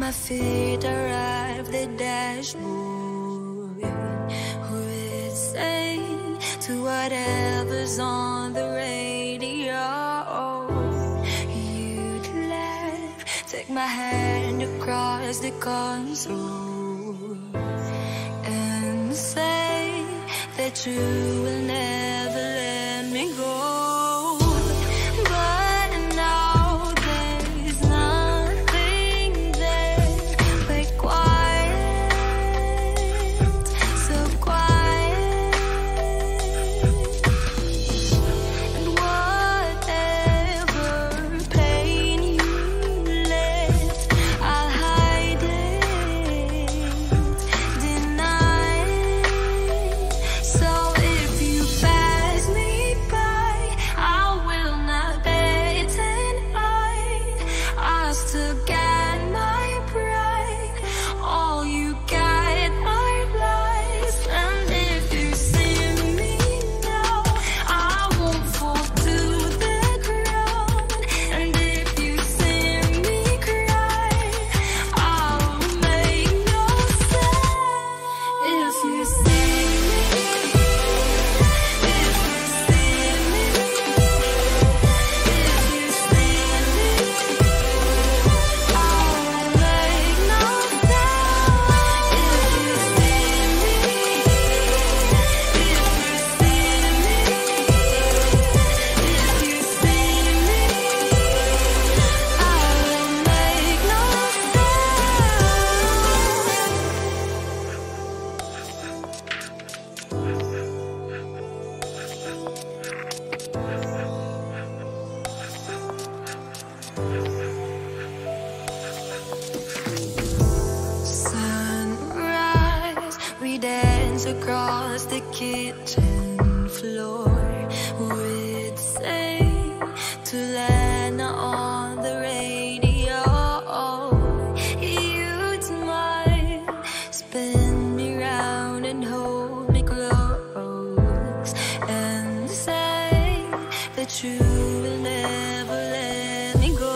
my feet arrive the dashboard, would say to whatever's on the radio. You'd laugh, take my hand across the console, and say that you will never let me go. Across the kitchen floor, we'd sing to Lana on the radio. You'd smile, spin me round and hold me close, and say that you will never let me go.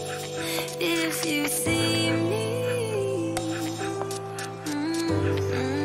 If you see me,